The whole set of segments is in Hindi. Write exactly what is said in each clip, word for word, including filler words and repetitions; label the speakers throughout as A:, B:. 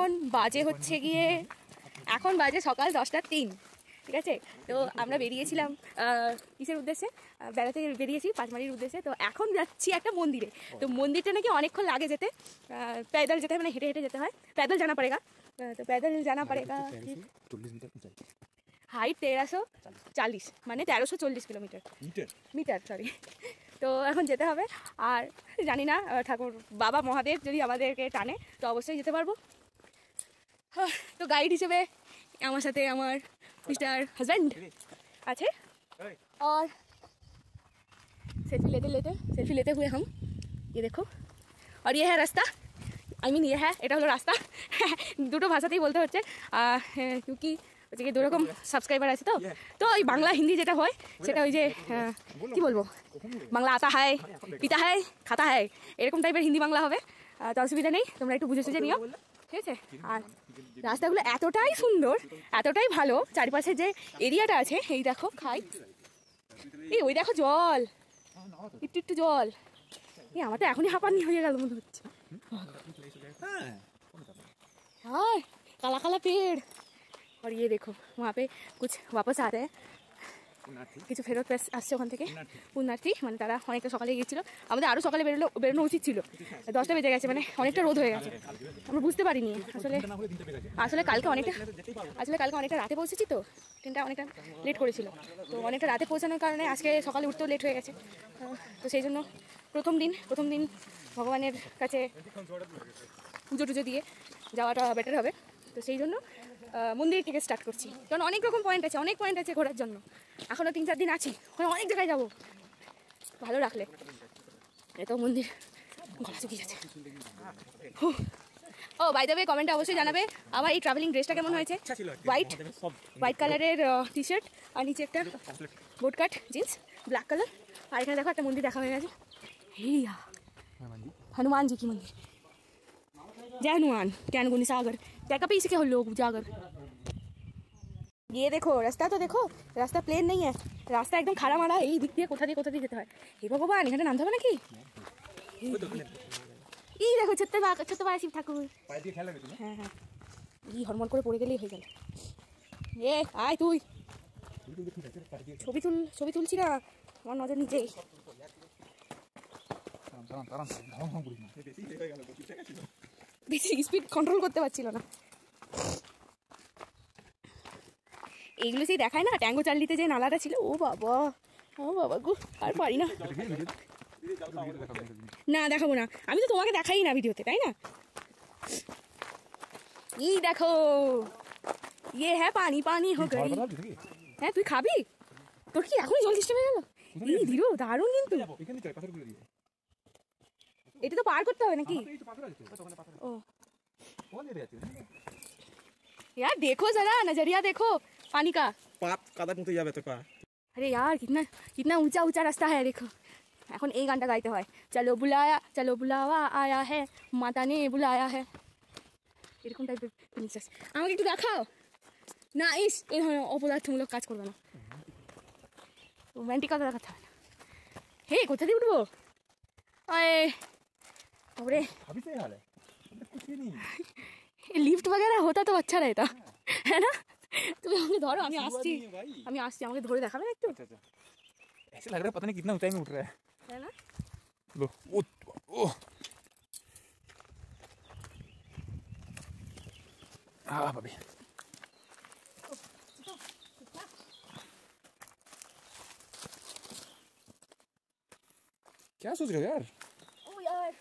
A: বাজে হচ্ছে গিয়ে এখন বাজে সকাল দশটা তিন, ঠিক আছে। তো আমরা বেরিয়েছিলাম কিসের উদ্দেশ্যে, বেড়াতে বেরিয়েছি পাঁচমারির উদ্দেশ্যে। তো এখন যাচ্ছি একটা মন্দিরে। তো মন্দিরটা নাকি অনেকক্ষণ লাগে যেতে, पैदल যেতে হয়, মানে হেঁটে হেঁটে যেতে হয়, पैदल जाना पड़ेगा। तो पैदल जाना पड़ेगा। हाइट तेरह सौ चालीस মানে তেরোশো চল্লিশ কিলোমিটার মিটার সরি। তো এখন যেতে হবে। আর জানি না ঠাকুর বাবা মহাদেব যদি আমাদেরকে টানে তো অবশ্যই যেতে পারবো। তো গাইড হিসেবে আমার সাথে আমার मिस्टर हस्बैंड अच्छे और सेल्फी लेते लेते सेल्फी लेते हुए हम ये देखो। और ये है रास्ता, आई मीन ये है এটা হলো রাস্তা। দুটো ভাষাতেই বলতে হচ্ছে क्योंकि হচ্ছে কি দুরকম সাবস্ক্রাইবার আছে। তো তো ওই বাংলা হিন্দি যেটা হয় সেটা ওই যে কি বলবো, বাংলা আতা হয় পিতা হয় খাতা হয় এরকম টাইপের হিন্দি বাংলা হবে। তো অসুবিধা নেই, তোমরা একটু বুঝে সুঝে নিও, ঠিক আছে। আর রাস্তাগুলো এতটাই সুন্দর, এতটাই ভালো, চারিপাশে যে এরিয়াটা আছে এই দেখো খাই, এই ওই দেখো জল, একটু একটু জল, এই আমার তো এখনই হাঁপানি হয়ে গেল মনে হচ্ছে। हाँ काला काला पेड़। और ये देखो वहाँ पे कुछ वापस आ रहे हैं, কিছু ফেরত আসছে ওখান থেকে পুণ্যার্থী, মানে তারা অনেকটা সকালে গিয়েছিল, আমাদের আরও সকালে বেরোলো বেরোনো উচিত ছিল, দশটা বেজে গেছে, মানে অনেকটা রোদ হয়ে গেছে, আমরা বুঝতে পারিনি আসলে। আসলে কালকে অনেকটা আসলে কালকে অনেকটা রাতে পৌঁছেছি, তো ট্রেনটা অনেকটা লেট করেছিল, তো অনেকটা রাতে পৌঁছানোর কারণে আজকে সকালে উঠতেও লেট হয়ে গেছে। তো সেই জন্য প্রথম দিন প্রথম দিন ভগবানের কাছে পুজো টুজো দিয়ে যাওয়াটা বেটার হবে। তো সেই জন্য মন্দির থেকে স্টার্ট করছি, কারণ অনেক রকম পয়েন্ট আছে, অনেক পয়েন্ট আছে ঘোরার জন্য, এখনও তিন চার দিন আছি, ওখানে অনেক জায়গায় যাবো ভালো রাখলে। এত মন্দির গলা শুকিয়ে যাচ্ছে। ও বাই দ্য ওয়ে কমেন্টে অবশ্যই জানাবে আমার এই ট্রাভেলিং ড্রেসটা কেমন হয়েছে। হোয়াইট হোয়াইট কালারের টি শার্ট আর নিচে একটা boat cut jeans black colour. আর এখানে দেখো একটা মন্দির দেখা হয়ে গেছে, হিয়া हनुमान जी की मंदिर, जय हनुमान ज्ञान गुनी सागर क्या का पीछे के हो लोग जागर। ये देखो रास्ता, तो देखो रास्ता प्लेन नहीं है, रास्ता एकदम खाड़ा माड़ा, এই দিক দিয়ে কোথা দিয়ে কোথা দিয়ে যেতে হয়। হে ভগবান, এখানে নামতে হবে নাকি? এই দেখো ছোট্ট বা ছোট্ট বা শিব ঠাকুর, হ্যাঁ হ্যাঁ, এই হরমল করে পড়ে গেলেই হয়ে গেল। এ আয় তুই ছবি তুল, ছবি তুলছি না, আমার নজর নিচে। বেশি স্পিড কন্ট্রোল করতে পারছিল না। এইগুলো সেই দেখায় না ট্যাঙ্গো চার্লিতে যে নালাটা ছিল, ও বাবা ও বাবা গো, আর পারি না। না দেখাবো না, আমি তো তোমাকে দেখাই না ভিডিওতে, তাই না। এই দেখো ইয়ে হ্যাঁ পানি পানি হো গই। হ্যাঁ তুই খাবি, তোর কি এখনই জল সিস্টেম হয়ে গেল? এই দিরো দারুণ, কিন্তু এটা তো পার করতে হবে নাকি? ও यार देखो जरा नजरिया देखो पानी का, पाप कदम मुते যাবে তো পা। अरे यार कितना कितना ऊंचा ऊंचा रास्ता है देखो। এখন এই গানটা গাইতে হয়, চলো বুলায়া চলো বুলাওয়া আয়া है माता ने बुलाया है, এরকম টাইপের জিনিস আছে। আমাকে একটু দেখাও না, ইস এই ধরনের অপদার্থমূলক কাজ করবে না, রোমান্টিক কথা দেখাতে হয় না। হে কোথা দিয়ে উঠবো? আরে अरे लिफ्ट वगैरह होता तो अच्छा रहता है ना। তুমি আমাকে ধরো, আমি আসছি আমি আসছি আমাকে ধরে দেখাবে না একটু?
B: ऐसे लग रहा है पता नहीं कितना ऊंचाई में उठ रहा है,
A: है ना।
B: लो ओ ओ हाँ भाभी क्या सोच रहे हो यार?
A: ओ यार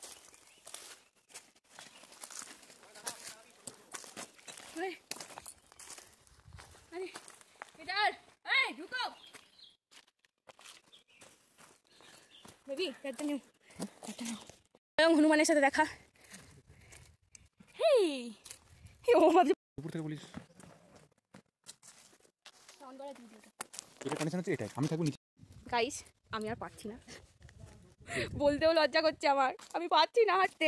A: अरे अरे इधर, ए रुको বেবি, একটা নিও একটা নাও। এবং হনুমানের সাথে দেখা। হেই ও ভাবছি
B: উপর থেকে বলিস
A: সাউন্ড বাড়া দিই দিটা,
B: এটা কন্ডিশন হচ্ছে এটাই, আমি থাকবো নিচে।
A: গাইস আমি আর পারছি না, বলতেও লজ্জা করছে আমার, আমি পারছি না হাঁটতে।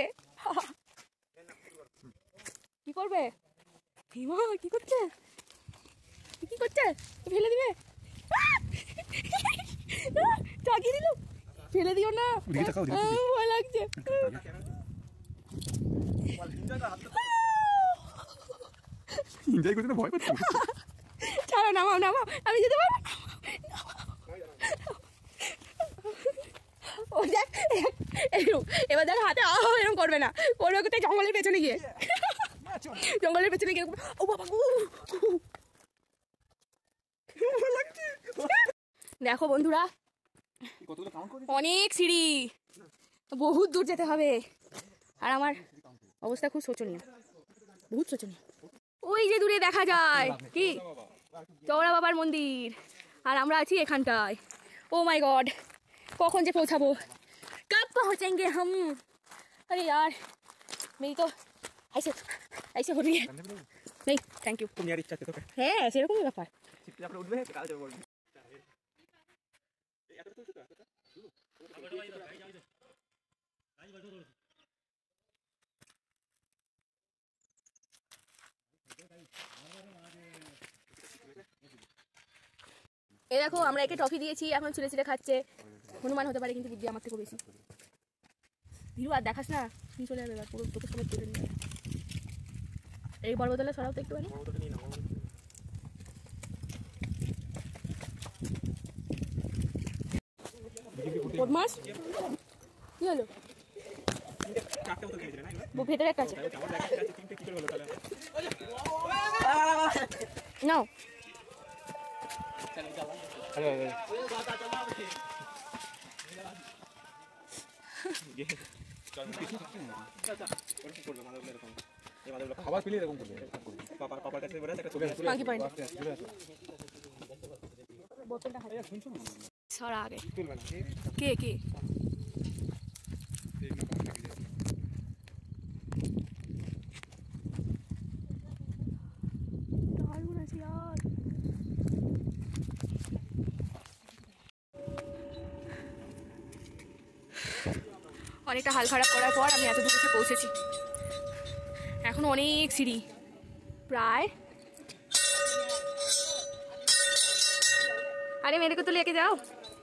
A: কি করবে হিমা, কি করছে কি করছে ফেলে দিবে, চাকিয়ে দিল, ফেলে দিও না, ভয় লাগছে।
B: এনজয় করতে ভয় পাচ্ছি।
A: ছাড়ো, নামাও নামাও, আমি যেতে পারবো। ও দেখ এরকম, এবার দেখ হাতে আহ এরকম করবে না, করবে কোথায় জঙ্গলের পেছনে গিয়ে, জঙ্গলের পেছনে গিয়ে। ও বাবা, দেখো বন্ধুরা অনেক সিঁড়ি, বহুত দূর যেতে হবে, আর আমার অবস্থা খুব শোচনীয়, বহুত শোচনীয়। ওই যে দূরে দেখা যায় কি চৌরা বাবার মন্দির, আর আমরা আছি এখানটায়। ও মাই গড, কখন যে পৌঁছাবো, কব পৌঁছেंगे हम। अरे यार मेरी तो ऐसे ऐसे हो रही है। नहीं थैंक यू।
B: তুমি আর ইচ্ছা আছে তোকে?
A: হ্যাঁ সেরকমই ব্যাপার।
B: সিটটা আপনি উঠবে কাল যাবো বলবি। এই এতটা তো এতটা
A: এই দেখো আমরা একে টফি দিয়েছি, এখন ছিঁড়ে ছিঁড়ে খাচ্ছে। হনুমান হতে পারে কিন্তু বুদ্ধি আমার থেকে বেশি। ভিড় আর দেখাস না, তুমি চলে যাবে এবার, পুরো তোকে সবাই তুলে নিয়ে। এই বড় বোতলে সরাও তো একটুখানি। বদমাস কি হলো? ভেতরে একটা আছে নাও।
B: খাবার পেলে এরকম করবে। পাপা পাপার কাছে বলে একটা চলে আসবে।
A: মাগি পয়েন্ট বোতলটা হাতে সরা আগে। কে কে দারুণ আছে यार। অনেকটা হাল খারাপ করার পর আমি এত দূর এসে পৌঁছেছি। এখন অনেক সিঁড়ি, প্রায়। अरे मेरे को तो लेके जाओ,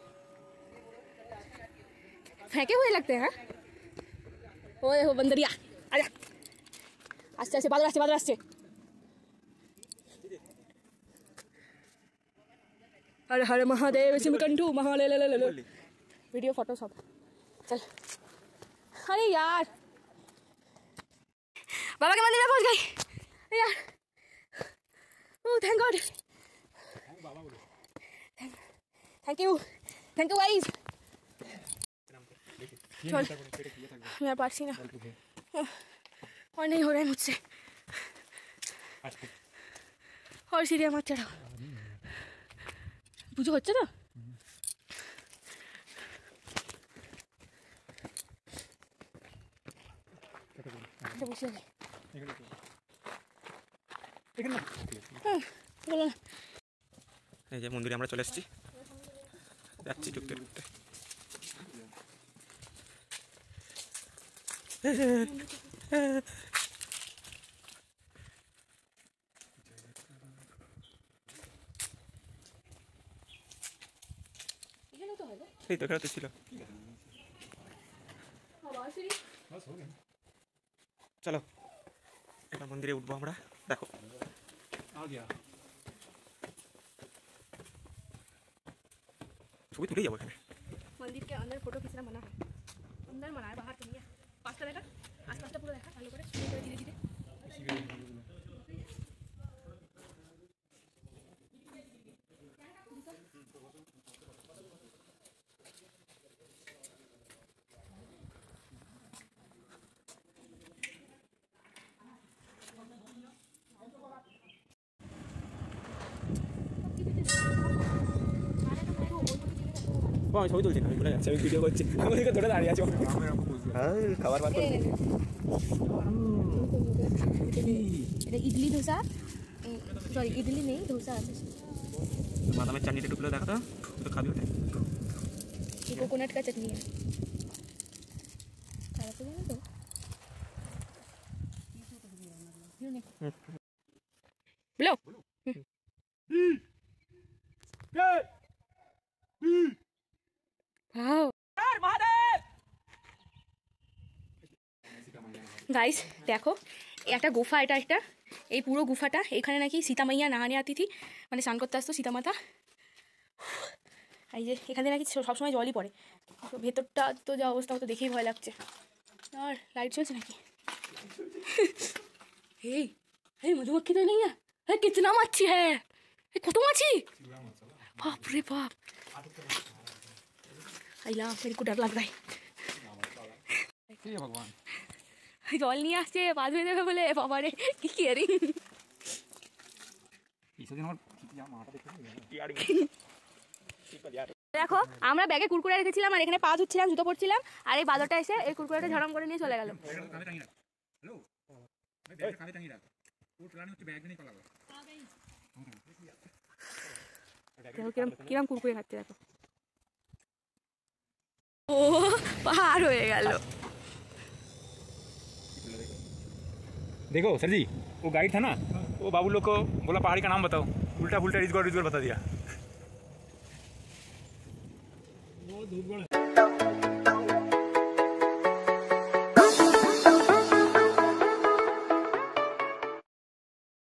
A: फेंके हुए लगते हैं। ओए हो बंदरिया, आजा आस्ते आस्ते, बादल आस्ते बादल आस्ते। हर हर महादेव सिमकंठू महाले ले ले ले ले। वीडियो फोटो सब चल। अरे यार बाबा के मंदिर में पहुंच गई यार। Oh thank God, thank you thank you guys. चल मैं पारसी ना, और नहीं हो रहा है मुझसे, और सीढ़ियाँ मत चढ़ाओ। পুজো হচ্ছে তো? বসে আছি
B: এই যে মন্দিরে আমরা চলে এসেছি, যাচ্ছি ঢুকতে ঢুকতে। এই তো এখানে তো ছিল। চলো এবার মন্দিরে উঠবো আমরা। দেখো ছবি তুলেই যাবো এখানে।
A: मंदिर के अंदर फोटो खींचना मना है, अंदर मना है, बाहर तो नहीं है। पास्ता देखा, आस पास्ता पूरा देखा, भालो करे धीरे धीरे।
B: আমি ছবি তুলছি না, আমি ভুলে যাচ্ছি, আমি ভিডিও করছি। আমি ওদিকে ধরে দাঁড়িয়ে আছি। হ্যাঁ খাবার বার করছি।
A: এটা ইডলি ধোসা, সরি ইডলি নেই ধোসা আছে।
B: বাদামের চাটনিটা একটু তুলে দেখা তো, তুই তো খাবি ওটা।
A: ये कोकोनट का चटनी है, खाना तो नहीं तो लो। वाओ গাইস দেখো, একটা গুফা, এটা একটা এই পুরো গুফাটা, এখানে নাকি সীতা মাইয়া নাহানে আতি থি, মানে স্নান করতে আসতো সীতা মাতা। এই যে এখানে নাকি সবসময় জলই পড়ে। তো ভেতরটা তো যা অবস্থা, তো দেখেই ভয় লাগছে। আর লাইট চলছে নাকি? এই এই मधुमक्खी तो नहीं है? है कितना मच्छी है, कत मच्छी, बाप रे बाप। आइला मेरे को डर लग रहा है।
B: भगवान
A: জল নিয়ে আসছে, পা ধুয়ে দেবে বলে, বাবা রে কি কেয়ারিং। দেখো আমরা ব্যাগে কুরকুরে রেখেছিলাম আর এখানে পা ধুচ্ছিলাম, জুতো পরছিলাম, আর এই বাদরটা এসে এই কুরকুরেটা ঝড়ম করে নিয়ে চলে গেল। কিরম কুরকুরে খাচ্ছে দেখো। ও পার হয়ে গেল।
B: देखो सर जी, वो गाइड था ना, वो बाबू लोग को बोला पहाड़ी का नाम बताओ, उल्टा पुल्टा रिजगौर रिजगौर बता दिया।